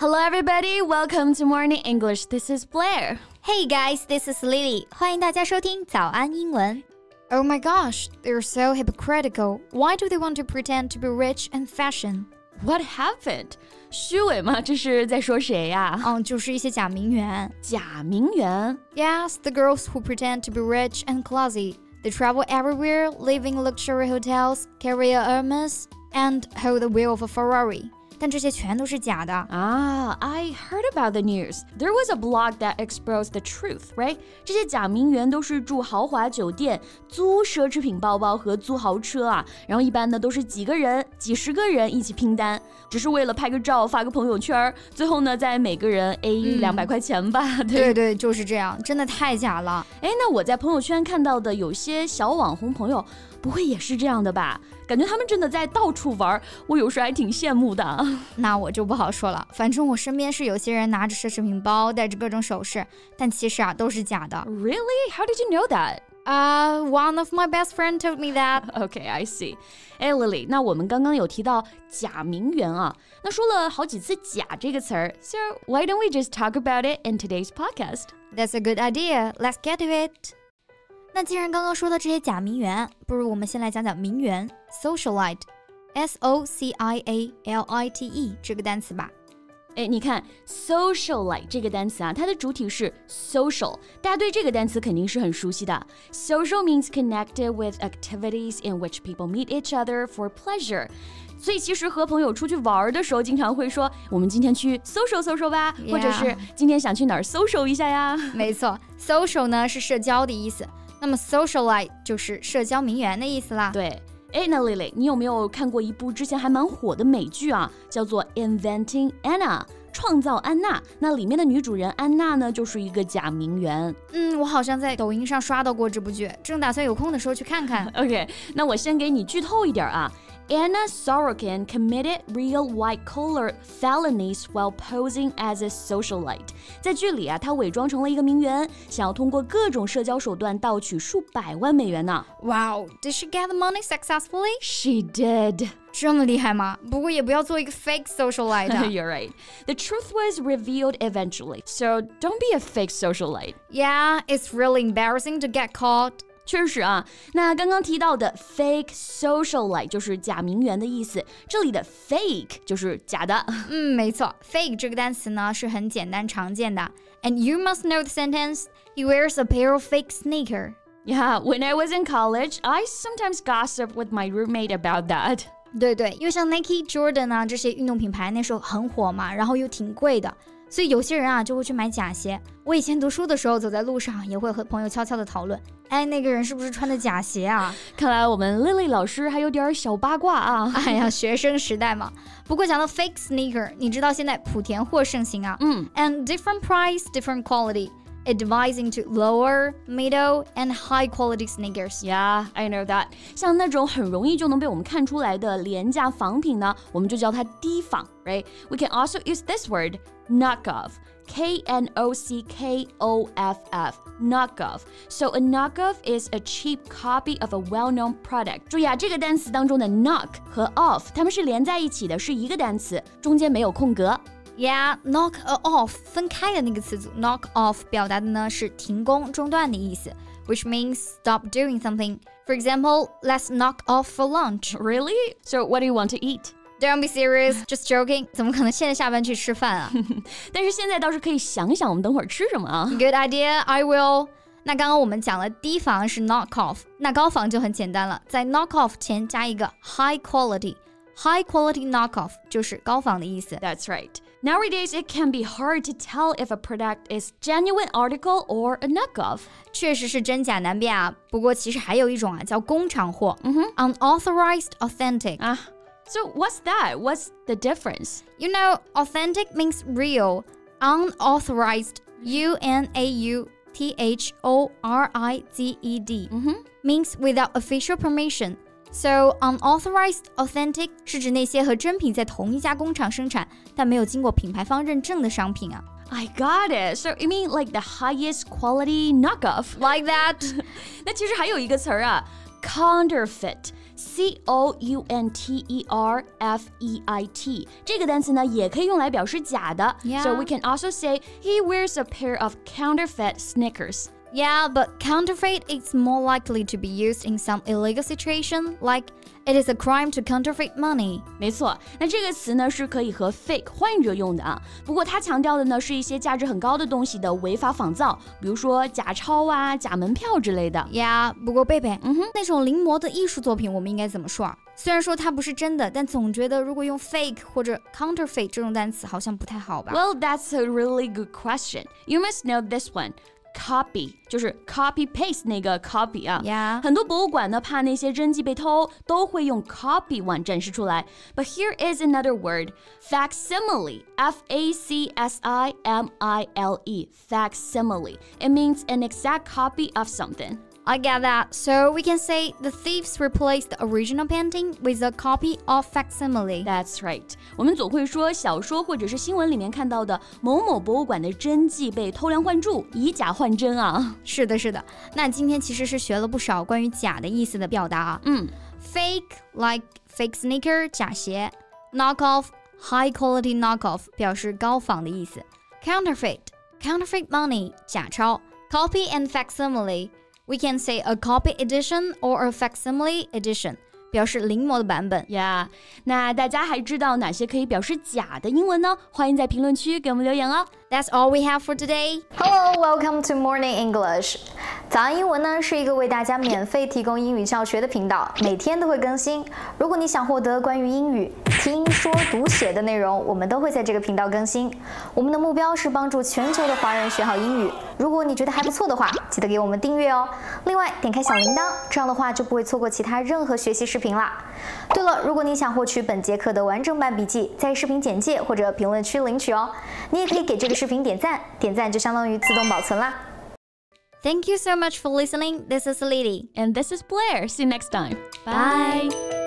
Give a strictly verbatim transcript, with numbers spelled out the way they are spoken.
Hello everybody, welcome to Morning English. This is Blair. Hey guys, this is Lily. 欢迎大家收听早安英文。Oh my gosh, they're so hypocritical. Why do they want to pretend to be rich and fashion? What happened? 虚伪吗？这是在说谁呀？ 嗯，就是一些假名媛。 假名媛 Yes, the girls who pretend to be rich and classy. They travel everywhere, live in luxury hotels, carry a Hermes, and hold the wheel of a Ferrari. 但这些全都是假的。 Ah, I heard about the news. There was a blog that exposed the truth, right? 这些假名媛都是住豪华酒店，租奢侈品包包和租豪车啊。然后一般呢都是几个人、几十个人一起拼单，只是为了拍个照、发个朋友圈，最后呢再每个人 A 两百块钱吧。 嗯、对, 对对，就是这样，真的太假了。 哎，那我在朋友圈看到的有些小网红朋友，不会也是这样的吧？感觉他们真的在到处玩，我有时还挺羡慕的。 那我就不好说了，反正我身边是有些人拿着奢侈品包，戴着各种首饰，但其实啊都是假的。 Really? How did you know that? Uh, one of my best friends told me that. Okay, I see. 哎 Lily, 那我们刚刚有提到假名媛啊，那说了好几次假这个词儿 So why don't we just talk about it in today's podcast? That's a good idea. Let's get to it. 那既然刚刚说到这些假名媛，不如我们先来讲讲名媛 socialite S O C I A L I T E 这个单词吧。 哎，你看 socialite 这个单词啊，它的主体是 social， 大家对这个单词肯定是很熟悉的。Social means connected with activities in which people meet each other for pleasure。所以其实和朋友出去玩的时候，经常会说我们今天去 social social 吧， yeah. 或者是今天想去哪儿 social 一下呀。 没错 social 呢是社交的意思，那么 socialite 就是社交名媛的意思啦。 对，哎，那 Lily 你有没有看过一部之前还蛮火的美剧啊，叫做 Inventing Anna 创造安娜，那里面的女主人安娜呢就是一个假名媛。 嗯，我好像在抖音上刷到过这部剧，正打算有空的时候去看看。 OK， 那我先给你剧透一点啊。Anna Sorokin committed real white-collar felonies while posing as a socialite. 在剧里啊，她伪装成了一个名媛，想要通过各种社交手段盗取数百万美元呢。 Wow, did she get the money successfully? She did. 这么厉害吗？不过也不要做一个 fake socialite. You're right. The truth was revealed eventually, so don't be a fake socialite. Yeah, it's really embarrassing to get caught. 确实啊，那刚刚提到的 fake socialite 就是假名媛的意思，这里的 fake 就是假的。 嗯，没错 ，fake 这个单词呢是很简单常见的。And you must know the sentence. He wears a pair of fake sneakers. Yeah, when I was in college, I sometimes gossiped with my roommate about that. 对对，因为像 Nike、Jordan 啊这些运动品牌那时候很火嘛，然后又挺贵的。所以有些人啊就会去买假鞋。我以前读书的时候走在路上也会和朋友悄悄的讨论，哎，那个人是不是穿的假鞋啊？ 看来我们 Lily 老师还有点小八卦啊。 哎呀，学生时代嘛。不过讲到 fake sneaker， 你知道现在莆田货盛行啊。 嗯 And different price, different quality. It divides into lower, middle, and high quality sneakers. Yeah, I know that. 像那种很容易就能被我们看出来的廉价仿品呢，我们就叫它低仿 right? We can also use this word, knockoff. K N O C K O F F, knockoff. So a knockoff is a cheap copy of a well-known product. 注意啊，这个单词当中的 knock 和 off 它们是连在一起的，是一个单词，中间没有空格。 Yeah, knock off 分开的那个词组 knock off 表达的呢是停工中断的意思 which means stop doing something. For example, let's knock off for lunch. Really? So what do you want to eat? Don't be serious, just joking. 怎么可能现在下班去吃饭啊？ 但是现在倒是可以想想我们等会儿吃什么啊。 Good idea, I will. 那刚刚我们讲了低仿是 knock off， 那高仿就很简单了，在 knock off 前加一个 high quality。High quality knockoff 就是高仿的意思。 That's right. Nowadays, it can be hard to tell if a product is genuine article or a knockoff. 确实是真假难辨啊。不过其实还有一种啊，叫工厂货。 Mm-hmm. Unauthorized authentic. Ah, so what's that? What's the difference? You know, authentic means real. Unauthorized, U N A U T H O R I Z E D, mm-hmm. means without official permission.So, unauthorized authentic 是指那些和真品在同一家工厂生产，但没有经过品牌方认证的商品啊。 I got it. So you mean like the highest quality knockoff? Like that? 那其实还有一个词儿啊 counterfeit, C O U N T E R F E I T 这个单词呢也可以用来表示假的 Yeah. So we can also say he wears a pair of counterfeit sneakers. Yeah, but counterfeit is more likely to be used in some illegal situation, like it is a crime to counterfeit money. 没错，那这个词呢是可以和 fake 换着用的啊。不过它强调的呢是一些价值很高的东西的违法仿造，比如说假钞啊、假门票之类的。 Yeah, 不过贝贝， 嗯哼， 那种临摹的艺术作品我们应该怎么说啊？虽然说它不是真的，但总觉得如果用 fake 或者 counterfeit 这种单词好像不太好吧 Well, that's a really good question. You must know this one.Copy 就是 copy paste 那个 copy 啊 Yeah. 很多博物馆呢怕那些真迹被偷都会用 copy 碗展示出来 But here is another word Facsimile F A C S I M I L E Facsimile It means an exact copy of something I get that. So we can say the thieves replaced the original painting with a copy of facsimile. That's right. 我们总会说小说或者是新闻里面看到的某某博物馆的真迹被偷梁换柱，以假换真啊。 是的，是的。那今天其实是学了不少关于假的意思的表达啊。 嗯 Fake like fake sneaker 假鞋 ，knockoff high quality knockoff 表示高仿的意思。Counterfeit counterfeit money 假钞 ，copy and facsimile。We can say a copy edition or a facsimile edition 表示临摹的版本 Yeah 那大家还知道哪些可以表示假的英文呢？欢迎在评论区给我们留言哦 That's all we have for today. Hello, welcome to Morning English. 早安英文呢是一个为大家免费提供英语教学的频道，每天都会更新。如果你想获得关于英语听说读写的内容，我们都会在这个频道更新。我们的目标是帮助全球的华人学好英语。如果你觉得还不错的话，记得给我们订阅哦。另外，点开小铃铛，这样的话就不会错过其他任何学习视频啦。对了，如果你想获取本节课的完整版笔记，在视频简介或者评论区领取哦。你也可以给这个视频点赞，点赞就相当于自动保存啦。 Thank you so much for listening. This is Lily. And this is Blair. See you next time. Bye.